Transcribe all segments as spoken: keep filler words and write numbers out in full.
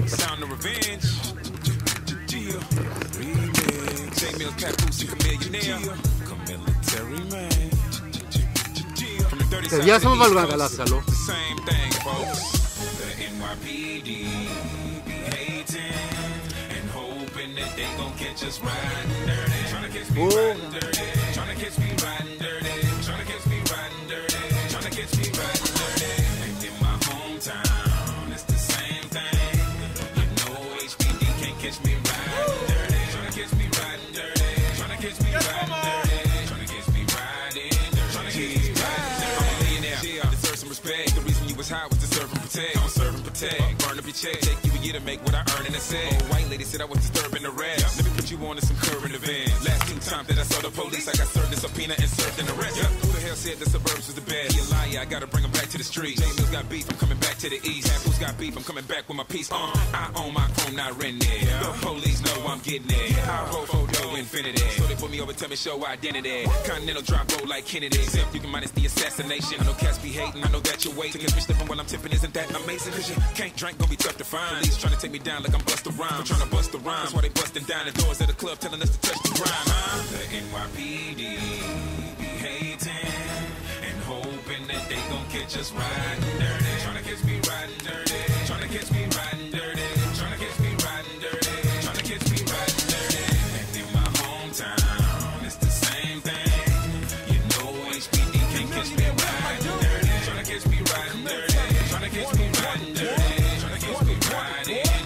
Sound of revenge. Remix. J Mills, Papoose, and Chamillionaire. Military man. From the dirty side Vediamo to the valga East la Coast, the same thing, folks. The N Y P D be hating and hoping that they gon' catch us riding dirty. Tryna catch me riding dirty. Tryna catch me riding dirty. Tryna catch me riding dirty. Tryna catch me riding dirty. And in my hometown, it's the same thing. You know H P D can't catch me riding dirty. Tryna catch me riding dirty. Tryna catch me riding dirty. Tryna catch me riding dirty. Tryna catch me riding dirty. I'm a millionaire. Yeah, I deserve some respect. The reason you was high was to serve and protect. Don't serve and protect. Burn up your check. Take you a year to make what I earn in a set. Old white lady said I was disturbing the rest. Let me put you on to some current events. Last two times that I saw the police, I got served a subpoena and served in the rest. Yep. Who the hell said the suburbs was the best? He a liar, I gotta bring him back to the streets. J Mills got beef, I'm coming back to the east. Papoose got beef, I'm coming back with my piece. Uh, I own my chrome, not renting it. The police know I'm getting it. I roll photo infinity. So they put me over, tell me show identity. Continental drop roll like Kennedy. Except you can minus the assassination. I know cats be hating, I know that you're waiting. Catch me slipping while I'm tipping, isn't that amazing? Cause you can't drink, gonna be tough to find. Police trying to take me down like I'm Busta Rhymes. I'm trying to bust the rhymes. That's why they busting down the doors of the club, telling us to touch the grind, huh? The N Y P D be hating and hoping that they gon' catch us riding dirty. Tryna catch me riding dirty. Tryna catch me riding dirty. Tryna catch me riding dirty. Tryna catch me riding dirty. And in my hometown, it's the same thing. You know H P D can't catch me riding dirty. Tryna catch me riding dirty. Tryna catch me riding dirty. Tryna catch me riding dirty.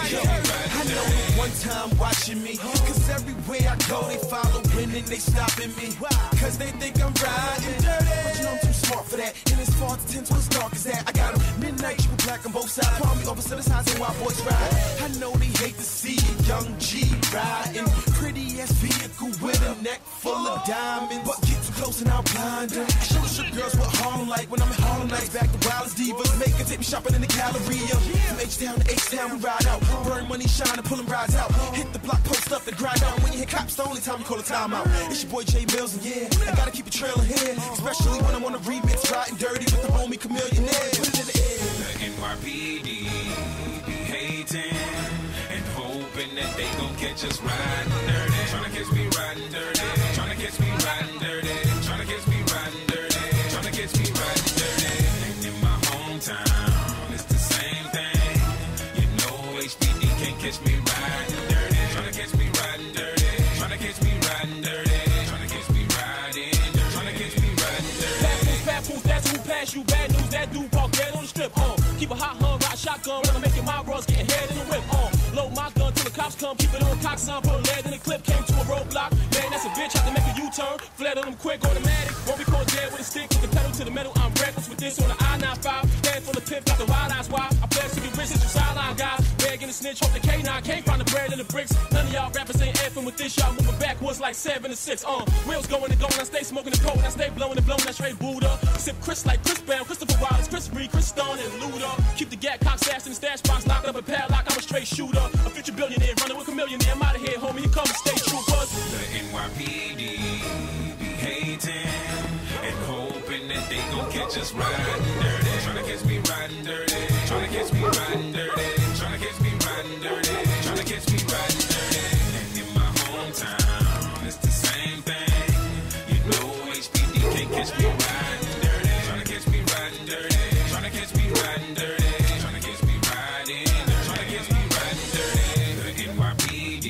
I know one time watching me, cause everywhere I go they following and they stopping me, cause they think I'm riding dirty. But you know I'm too smart for that, and it's far to tend to as dark as that. I got them midnight, you black on both sides. Call me over to the sides and wild boys ride. I know they hate to see a young G riding pretty ass vehicle with a neck full of diamonds, but get too close and I'll blind her. I show the strip girls what Harlem like when I'm in Harlem nights. Back to Wildest Divas, make her take me shopping in the Galleria. From H-Town to H-Town we ride out, burn money, shine and pull them rides out. Hit the block, post up, the grind out. When you hit cops, the only time you call a timeout. It's your boy J Mills, and yeah, I gotta keep it trailing here, especially when I'm on a remix, riding dirty with the homie Chamillionaire. Put it in the air. The N Y P D be hating and hoping that they gon' catch us riding dirty. Tryna catch me riding dirty. Tryna catch me riding dirty. Tryna catch me riding dirty. Tryna catch me riding dirty. And in my hometown, it's the same thing. You know H P D can't catch me riding dirty. Tryna catch me riding dirty. Tryna catch me riding dirty. Tryna catch me riding dirty. Tryna catch me riding dirty. Papoose, Papoose, that's who pass you. Bad news, that dude park dead on the strip. Uh, keep a hot hun, rock shotgun, when I'm making my runs, getting head in the whip. Uh, load my gun till the cops come, keep it on cock, son, put a lead in the clip, came to a roadblock. Man, that's a bitch, had to make a U-turn, fled on them quick, automatic. Won't be caught dead with a stick, with the pedal to the metal. I'm reckless with this on the I ninety-five. Head full of pimp, got the wild eyes wide. I pledge to be rich since you sideline guys. Begging the snitch, hope the K nine can't find the bread and the bricks. None of y'all rappers ain't effing with this, y'all moving backwards like seven to six. Uh, wheels going and going, I stay smoking the cold, I stay blowing and blowing that straight Buddha. Sip Chris like Chris Brown, Christopher Wallace, Chris Reed, Chris Stone, and Luda. Keep the gat cock sass in the stash box, locked up a padlock, I'm a straight shooter. A future billionaire, running with Chamillionaire, I'm out of here, homie, you come to stay troopers. The N Y P D be hating and hoping that they gon' catch us riding dirty. Tryna catch me riding dirty. Tryna catch me riding dirty. Tryna catch me riding dirty. Tryna catch me riding dirty. And in my hometown, it's the same thing. You know H P D can't catch me riding dirty. Tryna catch me riding dirty. Tryna catch me riding dirty. Tryna catch me riding dirty. Tryna catch me riding dirty. The N Y P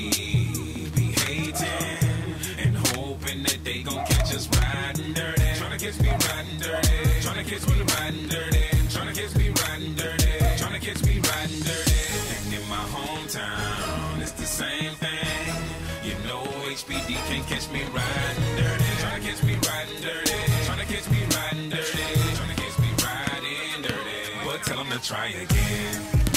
D be hating and hoping that they gon' catch us riding dirty. Tryna catch me riding dirty. Tryna catch me riding dirty. Tryna catch me riding dirty. Tryna catch me riding dirty. And in my hometown, it's the same thing. You know H P D can't catch me riding dirty. Tryna catch me riding dirty. Tryna catch me riding dirty. Tryna catch me riding dirty. But tell them to try again.